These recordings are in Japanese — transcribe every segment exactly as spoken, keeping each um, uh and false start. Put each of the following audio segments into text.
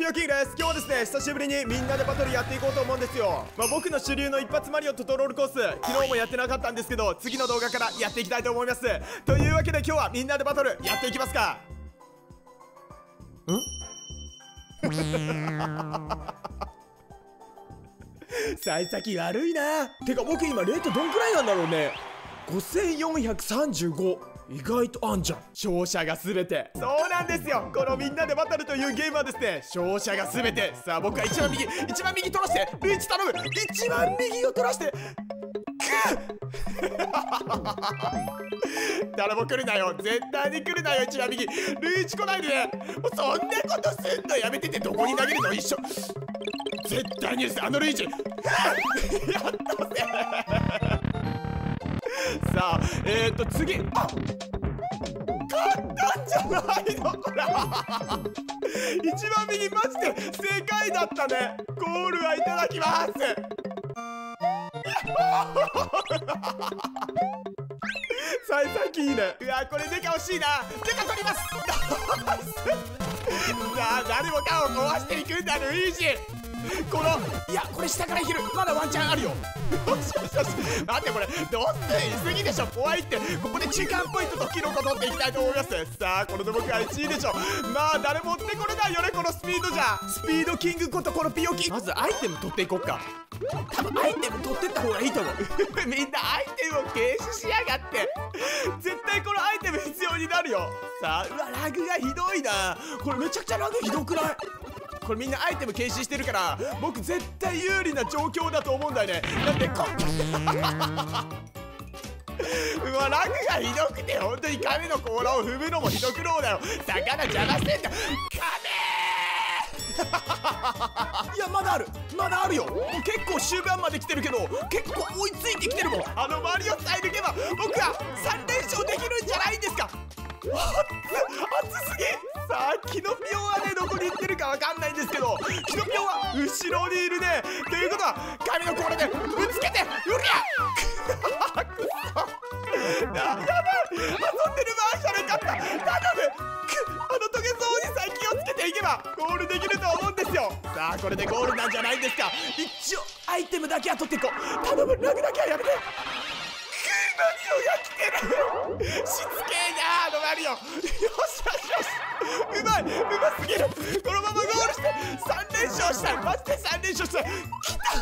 ピオキングです。今日はですね、久しぶりにみんなでバトルやっていこうと思うんですよ。まあ僕の主流の一発マリオトトロールコース、昨日もやってなかったんですけど、次の動画からやっていきたいと思います。というわけで今日はみんなでバトルやっていきますか。ん幸先悪いな。てか僕今レートどんくらいなんだろうね。ごせんよんひゃくさんじゅうご。意外とあんじゃん。勝者が全て。そうなんですよ。このみんなでバトルというゲームはですね、勝者が全て。さあ僕は一番右、一番右取らして。ルイーチ頼む。一番右を取らして。くっ誰も来るなよ。絶対に来るなよ。一番右。ルイーチ来ないでね。もうそんなことすんのやめてて。どこに投げるの一緒。絶対に許せ。あのルイーチ。やったぜ。さあ、えーと次、あっ勝ったんじゃないのこれ一番右マジで正解だったね。ゴールはいただきます。幸先いいね。うわこれデカ欲しいな。デカ取りますさあ誰もかを壊していくんだルイージ。このいやこれ下からいける。まだワンチャンあるよ。よしよしよし。待ってこれどうせ言い過ぎでしょ。怖いって。ここで中間ポイントとキノコ取っていきたいと思います。さあこれで僕はいちいでしょ。まあ誰も追ってこれないよねこのスピードじゃ。スピードキングことこのピオキン。まずアイテム取っていこっか。多分アイテム取ってった方がいいと思うみんなアイテムを軽視しやがって。絶対このアイテム必要になるよ。さあうわラグがひどいな。これめちゃくちゃラグひどくない？これみんなアイテム軽視してるから僕絶対有利な状況だと思うんだよね。だってこうわラグがひどくて本当に亀の甲羅を踏むのもひどくろうだよ。魚邪魔してんだ亀いやまだあるまだあるよ。結構終盤まで来てるけど結構追いついてきてるもん。あのマリオさえ抜けば僕はさん連勝できるんじゃないんですか。熱すぎ。さあキノピオはねどこに行ってるかわかんないんですけどキノピオは後ろにいるね。ということは髪の甲羅でぶつけてうりゃくそやばい。遊んでる場合じゃなかった。頼む。あのトゲゾウにさえ気をつけていけばゴールできると思うんですよ。さあこれでゴールなんじゃないんですか。一応アイテムだけは取っていこう。頼むラグだけはやめて。マリオが来てるしつけえなあのマリオ。よしよしよしうまいうますぎる。このままゴールしてさん連勝したい。マジでさん連勝したい。きた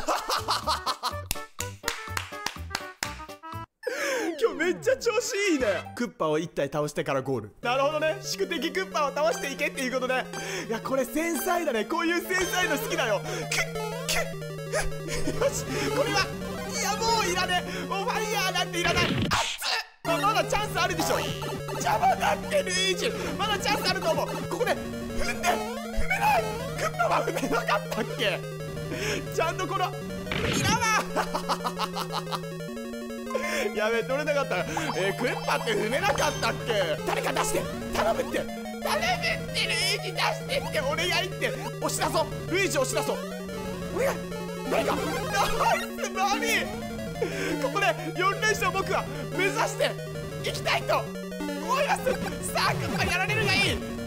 今日めっちゃ調子いいね。クッパをいち体倒してからゴール。なるほどね。宿敵クッパを倒していけっていうことね。いやこれ繊細だね。こういう繊細の好きだよ。クックッよしこれはいやもういらねえ。もうファイヤーなんていらない。熱っ。まだチャンスあるでしょ。邪魔だってルイージ。まだチャンスあると思う。ここで踏んで踏めない。クッパは踏めなかったっけ。ちゃんとこのいらなやべえ取れなかった。えー、クッパって踏めなかったっけ。誰か出して頼むって頼むってルイージ出してってお願いって押し出そう。ルイージ押し出そうお願い。誰かナイスマリー。ここでよん連勝僕は目指していきたいと思います。さあクッパやられるがいい。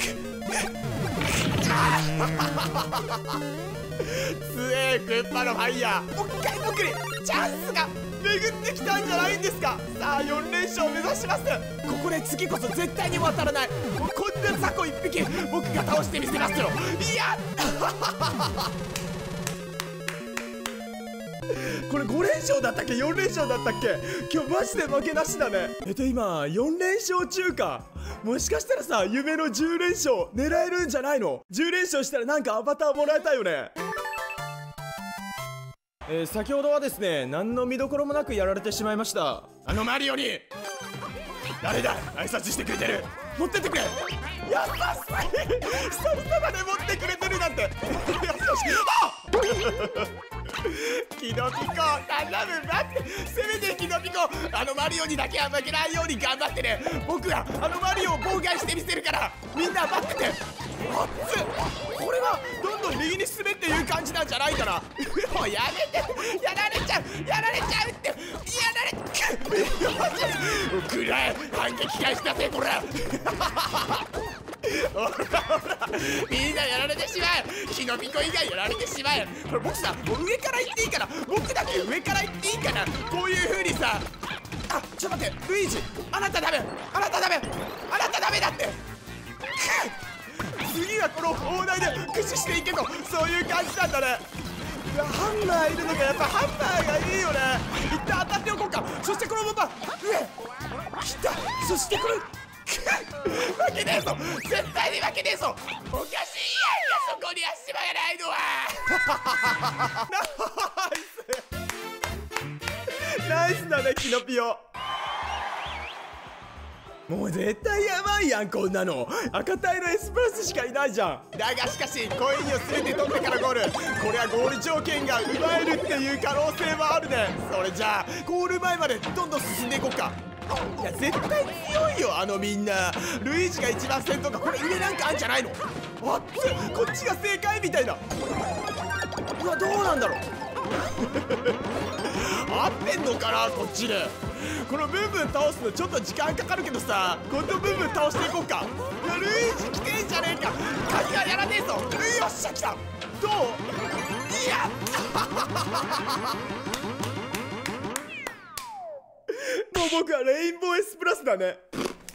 つえクッパのファイヤー。もう一回僕にチャンスが巡ってきたんじゃないんですか。さあよん連勝目指します。ここで次こそ絶対に渡らない。もうこんな雑魚一匹僕が倒してみせますよ。いやこれご連勝だったっけよん連勝だったっけ。今日マジで負けなしだね。えっと今よん連勝中か。もしかしたらさ夢のじゅう連勝狙えるんじゃないの。じゅう連勝したらなんかアバターもらえたよね。えー、先ほどはですね何の見どころもなくやられてしまいました。あのマリオに誰だ挨拶してくれてる。持ってってくれ。優しい久々まで持ってくれてるなんてよしよしあキノピコ頼む。待ってせめてキノピコあのマリオにだけは負けないように頑張ってね。僕はあのマリオを妨害してみせるからみんな待ってて。熱っ。これはどんどん右に進めっていう感じなんじゃないかな。もうやめてやられちゃうやられちゃうってやられちゃうくらえ反撃返しだぜこれほらほら、みんなやられてしまう。キノピコ以外やられてしまう。これ僕さ、もう上から行っていいから、僕だけ上から行っていいかな。こういう風にさ、あ、ちょっと待って、ルイージ、あなたダメ、あなたダメ、あなたダメだって。次はこの砲台で駆使していけと、そういう感じなんだね。いや、ハンマーいるのか、やっぱハンマーがいいよね。一旦当たっておこうか。そしてこのまま上来た。そしてこれ負けねえぞ、絶対に負けねえぞ。おかしいやんか、そこに足場がないのは。ナイスナイスだね、キノピオ。もう絶対やばいやん、こんなの。赤タイのエスプラスしかいないじゃん。だがしかしコインを全て取ってからゴール。これはゴール条件が奪えるっていう可能性もあるね。それじゃあゴール前までどんどん進んでいこうか。いや絶対強いよ、あのみんな。ルイージが一番先頭か。これ上なんかあんじゃないの。あっつ、こっちが正解みたいな。うわ、どうなんだろう。合ってんのかな、こっちで。このブンブン倒すのちょっと時間かかるけどさ、このブンブン倒していこうか。いや、ルイージ来てんじゃねえか。鍵はやらねえぞ。よっしゃ、来た。どう。いやもう僕はレインボーエスプラスだね。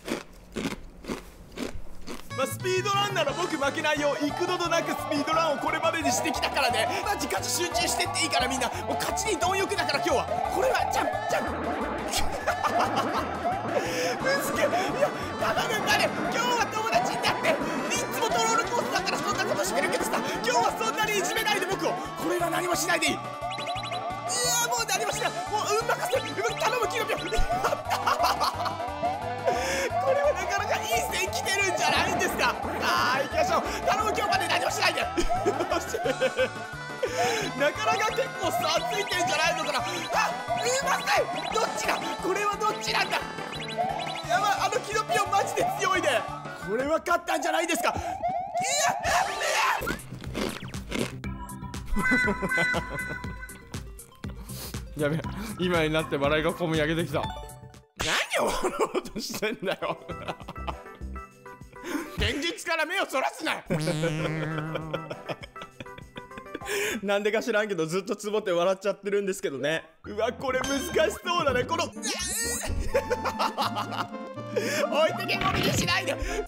まあ、スピードランなら僕負けないよ。幾度となくスピードランをこれまでにしてきたからね。マジガチ集中してっていいから、みんなもう勝ちに貪欲だから。今日はこれはジャンプジャンプむずけ。いや、頼むまで、今日は友達になって。いつもトロールコースだからそんなことしてるけどさ、今日はそんなにいじめないで僕を。これは何もしないでいい。いや、もう何もしない。もう運任せ。頼む、キノピオ。これはなかなかいい線来てるんじゃないんですか。あー、行きましょう。頼む、今日まで何もしないで。なかなか結構差ついてんじゃないのかな。あ、うまさい。どっちだこれは。どっちなんだ。やばい、あのキノピオマジで強いね。これは勝ったんじゃないですか。いややべえ、今になって笑いがこみ上げてきた。何を笑おうとしてんだよ。現実から目をそらすな。なんでか知らんけどずっとつぼって笑っちゃってるんですけどね。うわ、これ難しそうだね、この。置いてけぼりにしないで。ふざけんな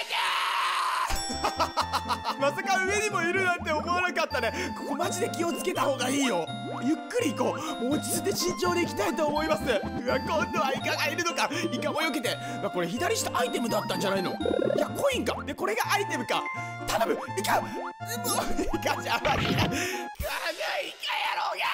ー。まさか上にもいるなんて思わなかったね。ここマジで気をつけた方がいいよ。ゆっくり行こう。落ち着いて慎重に行きたいと思います。うわ、今度はイカがいるのか。イカも避けて。まあ、これ左下アイテムだったんじゃないの。いや、コインか。でこれがアイテムか。頼む、イカ。もうイカじゃマジだ。このイカ野郎が。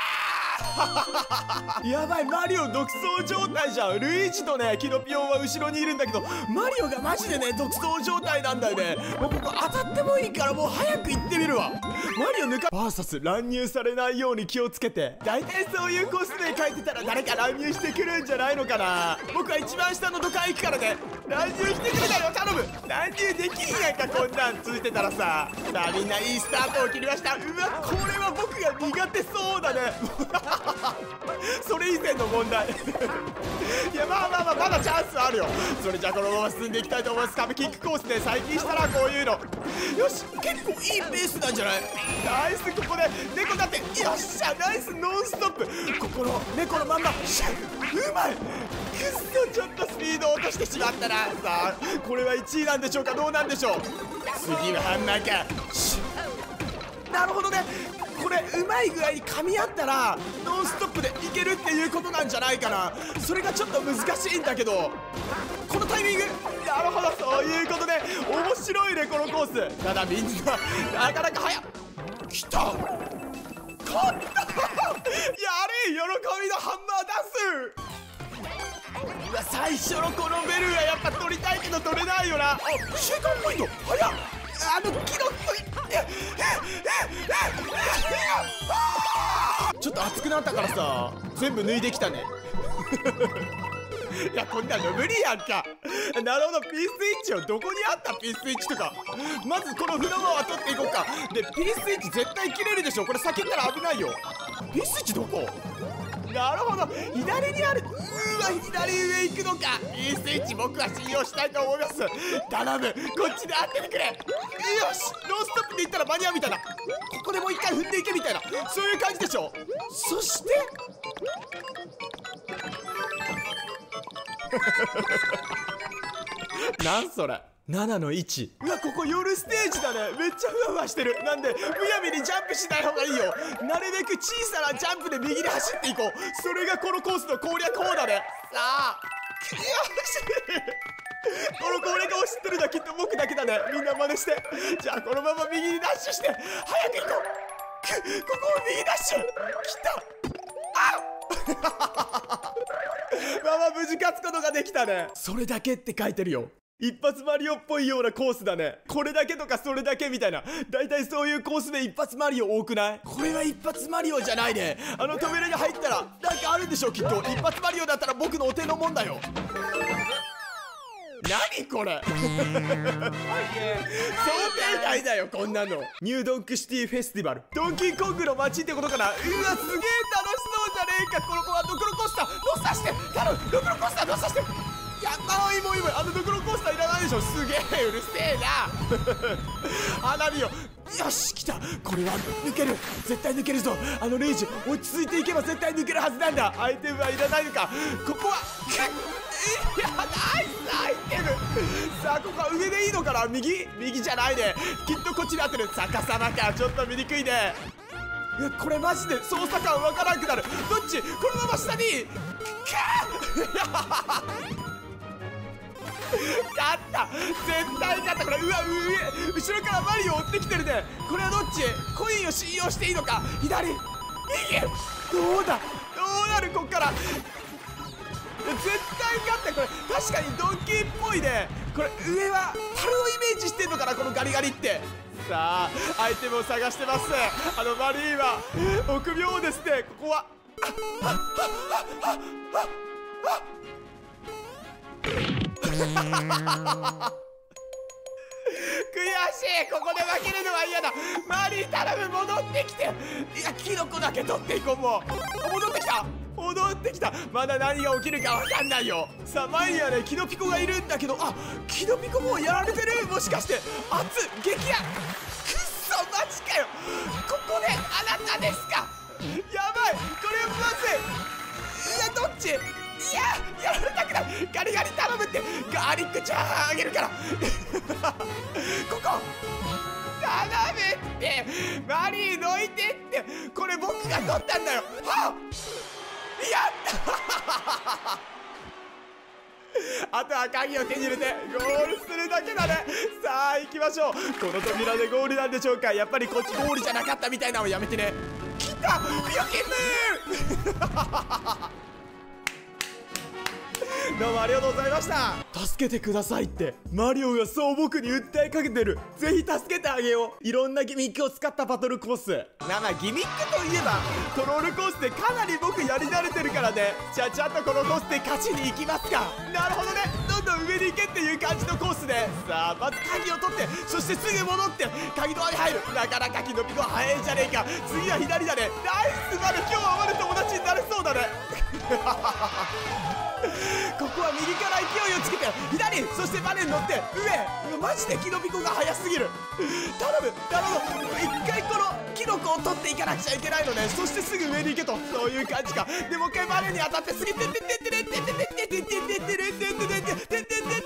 やばい、マリオ独走状態じゃん。ルイージとね、キノピオンは後ろにいるんだけど、マリオがマジでね独走状態なんだよね。もうここ当たってもいいからもう早く行ってみるわ。マリオ抜かバーサス乱入されないように気をつけて。大体そういうコスメ書いてたら誰か乱入してくるんじゃないのかな。僕は一番下の土管行くからね。乱入してくれたよ、頼む。乱入できんやんか、こんなんついてたらさ。さあみんないいスタートを切りました。うわ、これは僕が苦手そうだね。それ以前の問題。いや、まあまあまあまだチャンスあるよ。それじゃあこのまま進んでいきたいと思います。壁キックコースで最近したらこういうの。よし、結構いいペースなんじゃない。ナイス。ここで猫だって。よっしゃ、ナイス。ノンストップ。ここの猫のまんま。うまい。くっそ、ちょっとスピード落としてしまったな。さあこれはいちいなんでしょうか、どうなんでしょう。次はハンマーか。なるほどね。これうまい具合に噛み合ったらノンストップでいけるっていうことなんじゃないかな。それがちょっと難しいんだけど、このタイミング。なるほど、そういうことで面白いね、このコース。ただみんななかなか早っ。きた、勝った。やれ、喜びのハンマーダンス。うわ、最初のこのベルはやっぱ取りたいけど取れないよな。あ、シェイカーポイント早っ。あのキノコちょっと熱くなったからさ、全部脱いできたね。いや、こんなの無理やんか。なるほど、Pスイッチをどこにあった Pスイッチとか。まずこのフラワーは取っていこうか。で Pスイッチ絶対切れるでしょ。これ先行ったら危ないよ。Pスイッチどこ。 なるほど、左にある。うーわ、左上行くのか。いいスイッチ、僕は信用したいと思います。頼む、こっちで当ててくれ。よし、ノンストップで行ったら間に合うみたいな。ここでもう一回踏んでいけみたいな、そういう感じでしょ。そしてなんそれ、ななのいち。うわ、ここ夜ステージだね。めっちゃふわふわしてる。なんでむやみにジャンプしない方がいいよ。なるべく小さなジャンプで右に走っていこう。それがこのコースの攻略法だね。さあ、よしこの攻略を知ってるのはきっと僕だけだね。みんな真似して。じゃあこのまま右にダッシュして早く行こう。くここを右ダッシュ。来た。あまあまあ無事勝つことができたね。それだけって書いてるよ。一発マリオっぽいようなコースだね。これだけとかそれだけみたいな、だいたいそういうコースで一発マリオ多くない？これは一発マリオじゃないね。あの扉に入ったらなんかあるんでしょきっと。一発マリオだったら僕のお手のもんだよ。何これ想定外だよこんなの。ニュードンクシティフェスティバル、ドンキーコングの街ってことかな。うわ、すげえ楽しそうじゃねえか。この子はドクロコースター乗さして頼む。ドクロコースター乗さしてやったー。いいもいいもい。あのドクロコースターいらないでしょ。すげえうるせえな花火よ。よし来た。これは抜ける、絶対抜けるぞ。あのレイジ落ち着いていけば絶対抜けるはずなんだ。アイテムはいらないのか。ここはいや、ナイスアイテム。さあここは上でいいのかな。右右じゃないね。きっとこっちになってる。逆さまか、ちょっと見にくいね。いやこれマジで操作感わからなくなる。どっち？このまま下にか勝った、絶対勝った。これうわ上後ろからマリオ追ってきてるね。これはどっち？コインを信用していいのか。左右どうだどうなるこっから。絶対勝った。これ確かにドンキーっぽいね。これ上は樽をイメージしてんのかな、このガリガリって。さあアイテムを探してます。あのマリーは臆病ですね。ここは悔しい。ここで負けるのは嫌だ。マリー頼む、戻ってきて。いやキノコだけ取っていこう。もう戻ってきた戻ってきた。まだ何が起きるか分かんないよ。さあ前にはねキノピコがいるんだけど、あキノピコもうやられてる。もしかして圧激ヤ。くっそマジかよ。ここであなたですか。やばいこれまずい。いやどっち。いややられたくない。ガリガリ頼むって。ガーリックチャーハンあげるからここ頼むって。マリーどいてって。これ僕が取ったんだよ。はっやったあとは鍵を手に入れてゴールするだけだね。さあ行きましょう。この扉でゴールなんでしょうか。やっぱりこっちゴールじゃなかったみたいなのやめてね。来たビオキンムどうもありがとうございました。助けてくださいってマリオがそう僕に訴えかけてる。ぜひ助けてあげよう。いろんなギミックを使ったバトルコース。まあまあギミックといえばトロールコースでかなり僕やり慣れてるからね。ちゃちゃっとこのコースで勝ちに行きますか。なるほどね。どんどん上に行けっていう感じのコースで、さあまず鍵を取って、そしてすぐ戻って鍵ドアに入る。なかなかキノピコ早いんじゃねえか。次は左だね。ナイスマル。今日はまだ友達になれそうだねここは右から勢いをつけて左、そしてバネに乗って上。マジでキノピコが速すぎる。頼む頼む。一回このキノコを取っていかなくちゃいけないのね。そしてすぐ上に行けと、そういう感じか。でもう一回バネに当たってすぎてってってってってってってってってってってってって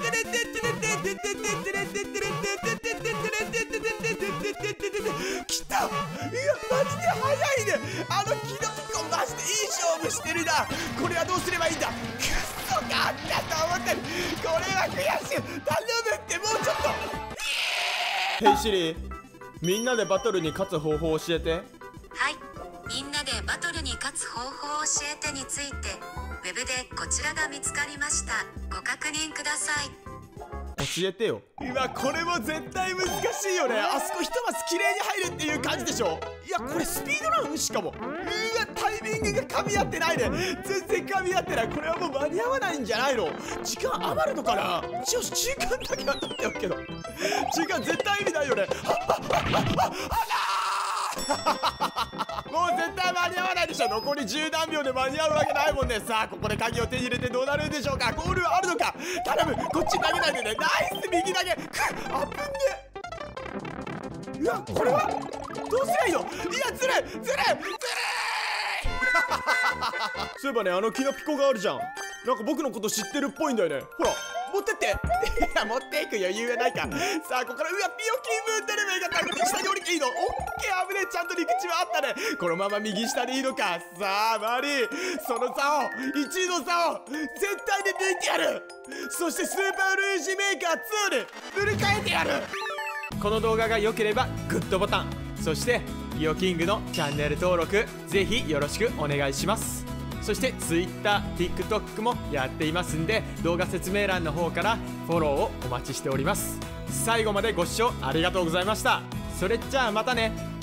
来た。いやマジで速いね。あのキノピコマジでいい勝負してるな。これはどうすればいいんだ。くっそがあったと思ったり。これは悔しい。頼むってもうちょっと。ヘイシリー、みんなでバトルに勝つ方法を教えて。 はい、みんなでバトルに勝つ方法を教えてについてウェブでこちらが見つかりました。ご確認ください。 教えてよ。うわこれも絶対難しいよね。あそこひとマス綺麗に入るっていう感じでしょ。いやこれスピードランしかも。うわタイミングが噛み合ってないね。全然噛み合ってない。これはもう間に合わないんじゃないの。時間余るのかな。一応時間だけは取っておくけど時間絶対意味ないよね。はっはっはっはっはっはっもう絶対間に合わないでしょ。残り十何秒で間に合うわけないもんね。さあここで鍵を手に入れてどうなるんでしょうか。ゴールはあるのか。頼む、こっち投げないでね。ナイス右投げ。くっ、あぶね。いやこれはどうすりゃいいの。いやずるいずるいずるいそういえばね、あのキノピコがあるじゃん。なんか僕のこと知ってるっぽいんだよね。ほら持ってって。いや持っていく余裕はないか。さあここから、うわピヨキン分出ればいいかった。下に降りていいの。オッケー、危ねえ。ちゃんと陸地はあったね。このまま右下でいいのか。さあマリー、その差をいちいの差を絶対に抜いてやる。そしてスーパールイージメーカーツーで塗り替えてやる。この動画が良ければグッドボタン、そしてピヨキングのチャンネル登録ぜひよろしくお願いします。そして Twitter、TikTok もやっていますんで、動画説明欄の方からフォローをお待ちしております。最後までご視聴ありがとうございました。それじゃあまたね。